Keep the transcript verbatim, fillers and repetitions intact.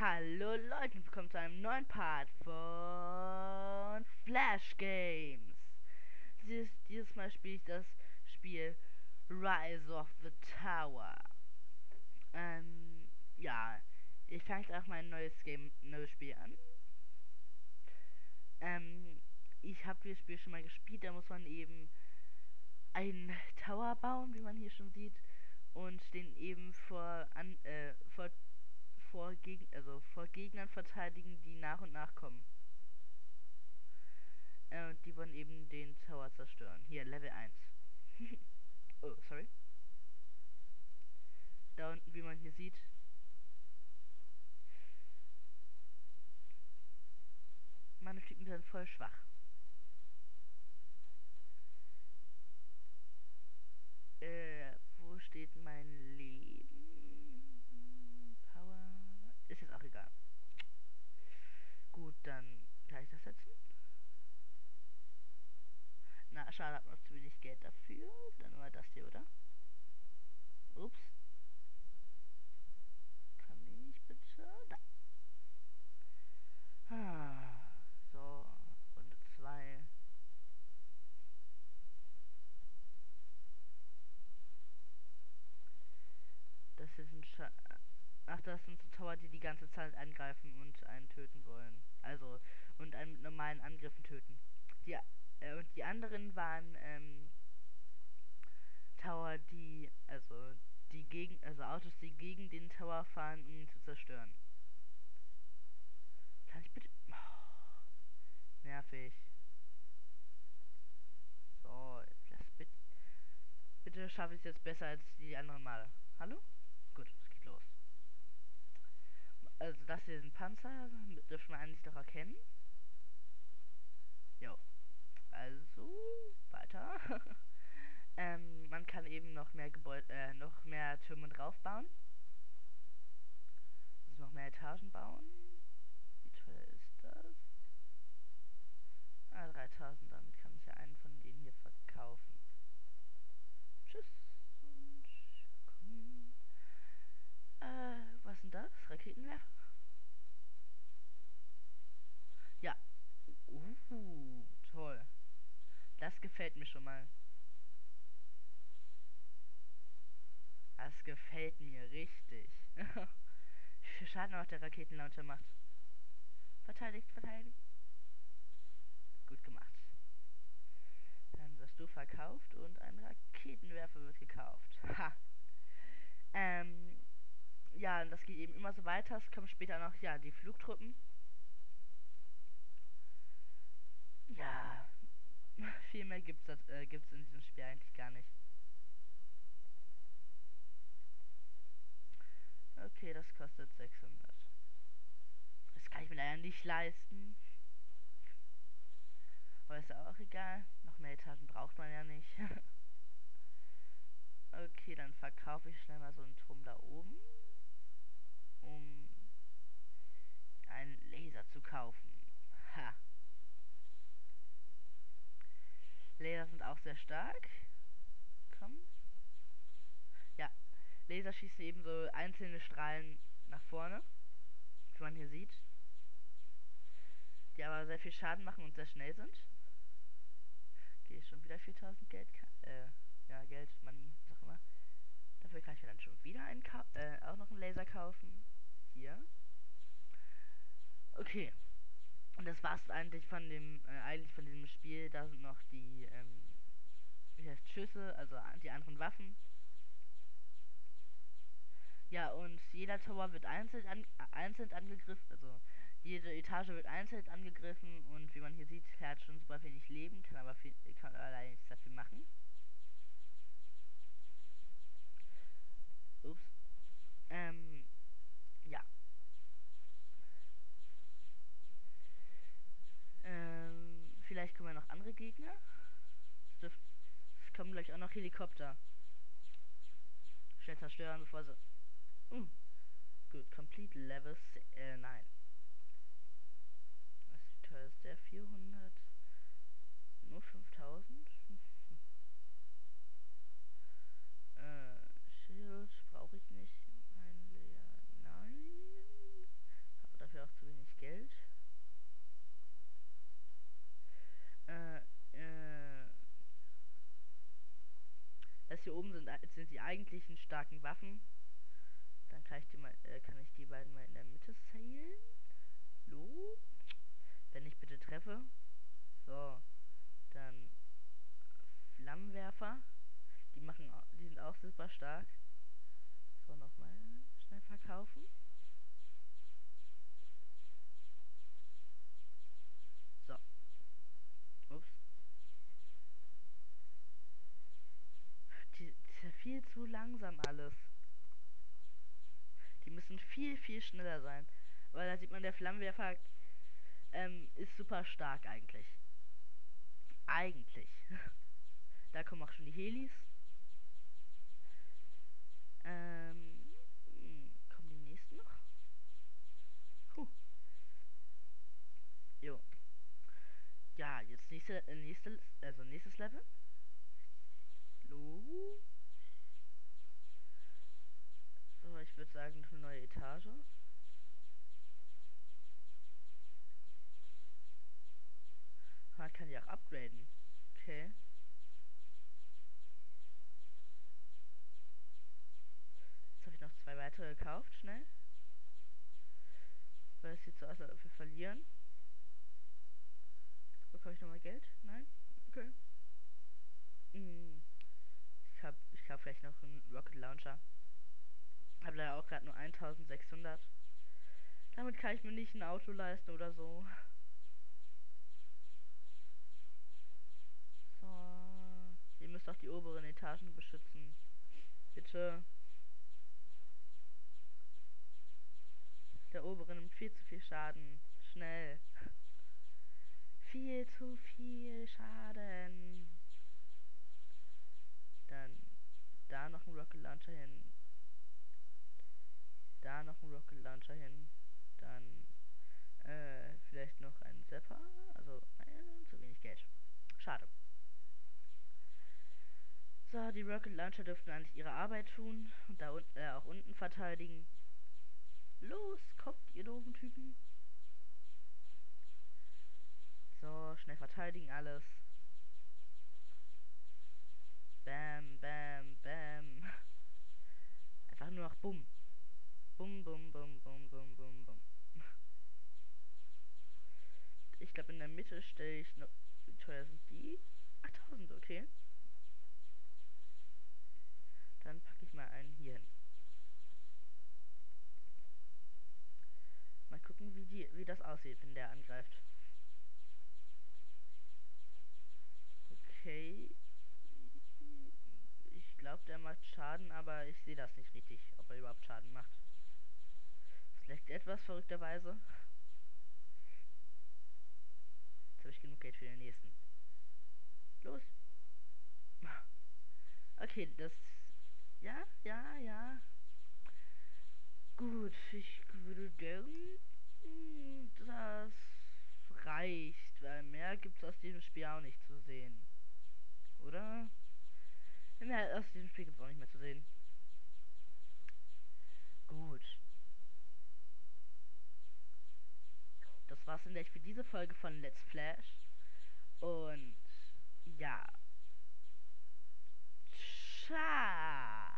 Hallo Leute, willkommen zu einem neuen Part von Flash Games. Dieses, dieses Mal spiele ich das Spiel Rise of the Tower. Ähm, ja, ich fange jetzt auch mein neues Game, neues Spiel an. Ähm, ich habe dieses Spiel schon mal gespielt, da muss man eben einen Tower bauen, wie man hier schon sieht, und den eben vor, an, äh, vor vor, Geg also vor Gegnern verteidigen, die nach und nach kommen. Äh, und die wollen eben den Tower zerstören. Hier, Level eins. Oh, sorry. Da unten, wie man hier sieht. Meine Typen sind voll schwach. Äh, wo steht mein Leben? Power. Ist jetzt auch egal. Gut, dann kann ich das setzen. Na, schade, hat man noch zu wenig Geld dafür. Dann war das hier, oder? Ups. Kann ich bitte? Da. Ah, so, Runde zwei. Das ist ein Scha Ach, das sind so Tower, die die ganze Zeit angreifen und einen töten wollen. Also, und einen mit normalen Angriffen töten. Die, äh, und die anderen waren, ähm, Tower, die, also, die gegen, also Autos, die gegen den Tower fahren, um ihn zu zerstören. Kann ich bitte... Oh, nervig. So, das bitte... Bitte schaffe ich es jetzt besser als die anderen Male. Hallo? Gut, es geht los. Also das hier ist ein Panzer, dürfen wir eigentlich doch erkennen. Jo. Also, weiter. ähm, man kann eben noch mehr Gebäude, äh, noch mehr Türme draufbauen. Also noch mehr Etagen bauen. Wie teuer ist das? Ah, dreitausend, dann kann ich ja einen von denen hier verkaufen. Tschüss und komm. Äh, was ist denn das? Raketenwerfer? Ja. Uh, toll. Das gefällt mir schon mal. Das gefällt mir richtig. Wie viel Schaden auch der Raketenlauncher macht. Verteidigt, verteidigt. Gut gemacht. Dann wirst du verkauft und ein Raketenwerfer wird gekauft. Ha. Ähm, ja, und das geht eben immer so weiter. Es kommen später noch, ja, die Flugtruppen. Ja, viel mehr gibt's, das, äh, gibt's in diesem Spiel eigentlich gar nicht. Okay, das kostet sechshundert. Das kann ich mir leider nicht leisten. Aber ist ja auch egal. Noch mehr Etagen braucht man ja nicht. Okay, dann verkaufe ich schnell mal so einen Turm da oben, um einen Laser zu kaufen. Ha. Laser sind auch sehr stark. Komm. Ja, Laser schießen eben so einzelne Strahlen nach vorne, wie man hier sieht, die aber sehr viel Schaden machen und sehr schnell sind. Okay, schon wieder viertausend Geld, äh, ja, Geld, Money, was auch immer. Dafür kann ich mir dann schon wieder einen, Ka äh, auch noch einen Laser kaufen. Hier. Okay. Und das war's eigentlich von dem, äh, eigentlich von diesem Spiel. Da sind noch die, ähm, wie heißt Schüsse, also die anderen Waffen. Ja, und jeder Tower wird einzeln, an, einzeln angegriffen, also jede Etage wird einzeln angegriffen und wie man hier sieht, er hat schon super wenig Leben, kann aber viel, kann aber nichts dafür machen. Ups. Ähm, ja. Ähm, vielleicht kommen ja noch andere Gegner. Es, dürft, es kommen gleich auch noch Helikopter. Schnell zerstören, bevor sie... Uh, gut, complete level... Äh, nein. Was wie teuer ist der? vierhundert? Nur fünftausend? äh, Schild brauche ich nicht. Ein Layer. Nein. Das hier oben sind, sind die eigentlichen starken Waffen. Dann kann ich die mal, äh, kann ich die beiden mal in der Mitte zählen. Lo. Wenn ich bitte treffe. So. Dann Flammenwerfer. Die machen, die sind auch super stark. So, nochmal schnell verkaufen. So. Ups. Die, die ist ja viel zu langsam alles. Die müssen viel, viel schneller sein. Weil da sieht man, der Flammenwerfer ähm, ist super stark eigentlich. Eigentlich. Da kommen auch schon die Helis. Ähm, kommen die nächsten noch? Huh. Jo. Ja, jetzt nächste, äh, nächste, also nächstes Level. Lo. So, ich würde sagen, eine neue Etage. Man kann die auch upgraden. Okay. Jetzt habe ich noch zwei weitere gekauft, schnell. Weil es sieht so aus, als ob wir verlieren. Bekomme ich nochmal Geld? Nein? Okay. Hm. Ich habe ich hab vielleicht noch einen Rocket Launcher. Habe leider auch gerade nur eintausendsechshundert. Damit kann ich mir nicht ein Auto leisten oder so. So. Ihr müsst auch die oberen Etagen beschützen. Bitte. Der obere nimmt viel zu viel Schaden. Schnell. Viel zu viel Schaden. Dann da noch ein Rocket Launcher hin. Da noch ein Rocket Launcher hin. Dann äh, vielleicht noch ein Zapper. Also, naja, zu wenig Geld. Schade. So, die Rocket Launcher dürften eigentlich ihre Arbeit tun. Und da unten, äh, auch unten verteidigen. Los, kommt, ihr doofen Typen. So, schnell verteidigen alles. Bam, bam, bam. Einfach nur noch bumm. Bum, bum, bum, bum, bum, bum, bum. Ich glaube, in der Mitte stelle ich noch. Wie teuer sind die? achttausend, okay. Dann packe ich mal einen hier hin. Mal gucken, wie, die, wie das aussieht, wenn der angreift. Okay. Ich glaube, der macht Schaden, aber ich sehe das nicht richtig, ob er überhaupt Schaden macht. Es leckt etwas verrückterweise. Jetzt habe ich genug Geld für den nächsten. Los. Okay, das... Ja, ja, ja. Gut, ich würde denken, das reicht, weil mehr gibt es aus diesem Spiel auch nicht zu sehen. Oder? Mehr aus diesem Spiel gibt es auch nicht mehr zu sehen. Gut. Das war's dann gleich für diese Folge von Let's Flash. Und ja. Ciao.